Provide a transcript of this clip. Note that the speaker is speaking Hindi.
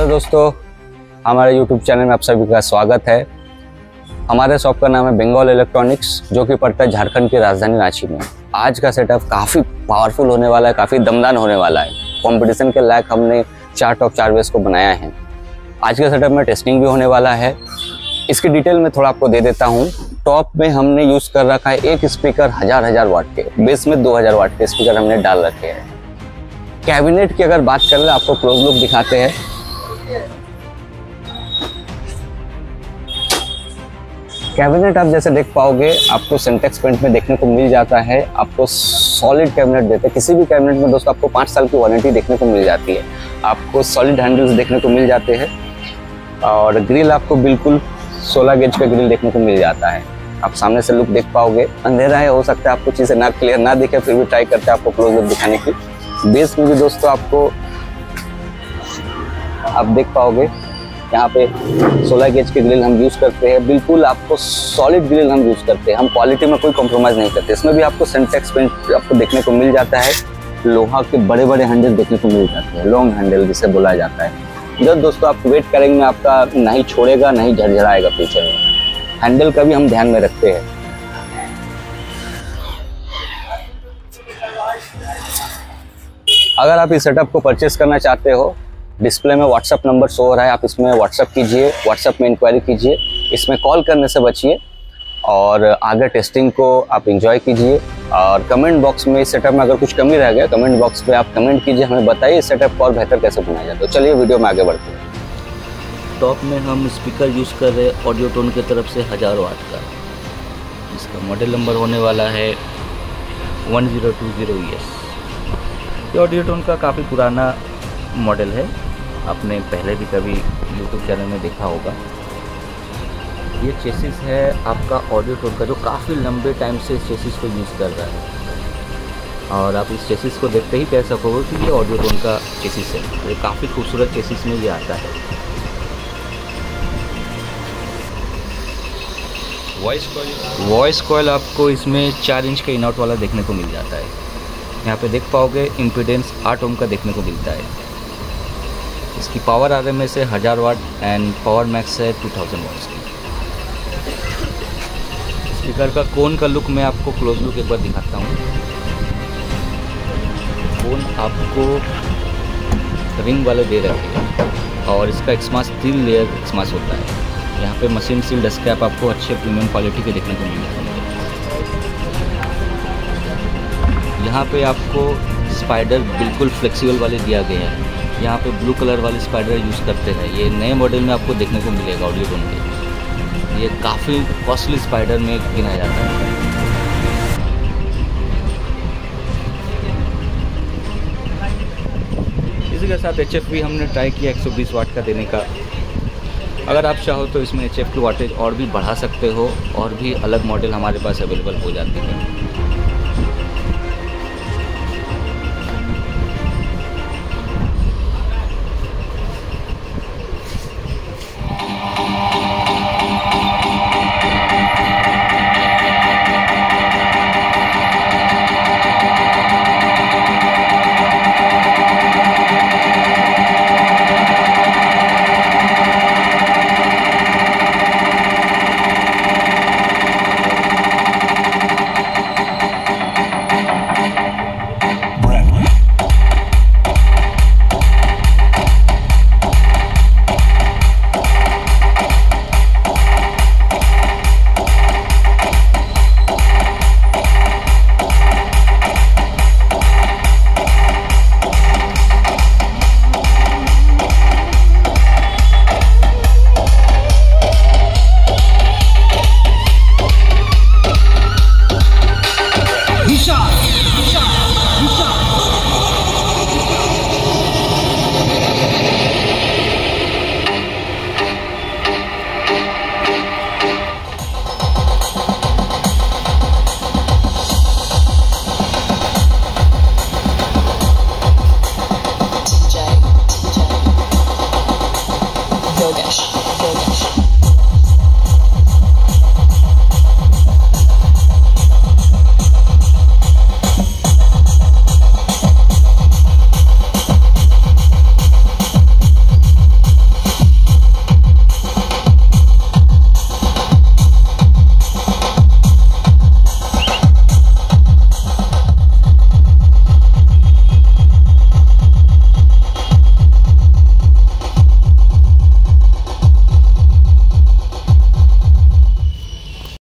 दोस्तों, हमारे YouTube चैनल में आप सभी का स्वागत है। हमारे शॉप का नाम है बंगाल इलेक्ट्रॉनिक्स, जो कि पड़ता है झारखंड की राजधानी रांची में। आज का सेटअप काफ़ी पावरफुल होने वाला है, काफ़ी दमदार होने वाला है। कंपटीशन के लायक हमने 4 टॉप 4 बेस को बनाया है। आज के सेटअप में टेस्टिंग भी होने वाला है। इसकी डिटेल में थोड़ा आपको दे देता हूँ। टॉप में हमने यूज़ कर रखा है एक स्पीकर हजार वाट के, बेस में 2000 वाट के स्पीकर हमने डाल रखे हैं। कैबिनेट की अगर बात करें, आपको क्लोज लुक दिखाते हैं। कैबिनेट आप जैसे देख पाओगे, आपको सिंटेक्स पेंट में देखने को मिल जाता है। आपको सॉलिड कैबिनेट देते हैं। किसी भी कैबिनेट में दोस्तों आपको 5 साल की वारंटी देखने को मिल जाती है। आपको सॉलिड हैंडल्स देखने को मिल जाते हैं और ग्रिल आपको बिल्कुल 16 गेज का ग्रिल देखने को मिल जाता है। आप सामने से लुक देख पाओगे। अंधेरा है, हो सकता है आपको चीज़ें ना क्लियर ना दिखे, फिर भी ट्राई करते हैं आपको क्लोज लुक दिखाने की। बेस में भी दोस्तों आपको आप देख पाओगे, यहाँ पे 16 गेज के ग्रिल हम यूज़ करते हैं। बिल्कुल आपको सॉलिड ग्रिल हम यूज़ करते हैं। हम क्वालिटी में कोई कॉम्प्रोमाइज़ नहीं करते। इसमें भी आपको सिंटेक्स पेंट आपको देखने को मिल जाता है। लोहा के बड़े बड़े हैंडल देखने को मिल जाते हैं, लॉन्ग हैंडल जिसे बोला जाता है। इधर दोस्तों आप वेट करेंगे, आपका नहीं छोड़ेगा, नहीं झरझराएगा पीछे में। हैंडल का भी हम ध्यान में रखते हैं। अगर आप इस सेटअप को परचेस करना चाहते हो, डिस्प्ले में व्हाट्सअप नंबर शो हो रहा है, आप इसमें व्हाट्सअप कीजिए, व्हाट्सअप में इंक्वायरी कीजिए। इसमें कॉल करने से बचिए और आगे टेस्टिंग को आप एंजॉय कीजिए। और कमेंट बॉक्स में इस सेटअप में अगर कुछ कमी रह गया, कमेंट बॉक्स पे आप कमेंट कीजिए, हमें बताइए इस सेटअप को और बेहतर कैसे बनाया जाए। तो चलिए वीडियो में आगे बढ़ते हैं। टॉप में हम स्पीकर यूज़ कर रहे हैं ऑडियो टोन की तरफ से 1000 वाट का। इसका मॉडल नंबर होने वाला है 1020ES। ये ऑडियो टोन का काफ़ी पुराना मॉडल है, आपने पहले भी कभी YouTube चैनल में देखा होगा। ये चेसिस है आपका ऑडियो टोन का, जो काफ़ी लंबे टाइम से इस चेसिस को यूज़ कर रहा है। और आप इस चेसिस को देखते ही कह सकोगे कि ये ऑडियो टोन का चेसिस है। ये काफ़ी खूबसूरत चेसिस में ये आता है। वॉइस कॉइल आपको इसमें 4 इंच का इनआउट वाला देखने को मिल जाता है। यहाँ पे देख पाओगे इम्पीडेंस 8 ओम का देखने को मिलता है। इसकी पावर RMS है 1000 वाट एंड पावर मैक्स है 2000 वाट्स की। स्पीकर का कोन का लुक मैं आपको क्लोज लुक एक बार दिखाता हूँ। कोन आपको रिंग वाले दे रखे हैं और इसका एक्समास 3 लेयर एक्समास होता है। यहाँ पे मशीन सील डस्ट कैप आपको अच्छे प्रीमियम क्वालिटी के देखने को मिल जाएंगे। यहाँ पे आपको स्पाइडर बिल्कुल फ्लेक्सिबल वाले दिया गया है। यहाँ पे ब्लू कलर वाले स्पाइडर यूज़ करते हैं। ये नए मॉडल में आपको देखने को मिलेगा ऑडियो टोन के। ये काफ़ी कॉस्टली स्पाइडर में गिना जाता है। इसी के साथ HF भी हमने ट्राई किया 120 वाट का देने का। अगर आप चाहो तो इसमें HF की वाटेज और भी बढ़ा सकते हो, और भी अलग मॉडल हमारे पास अवेलेबल हो जाती है।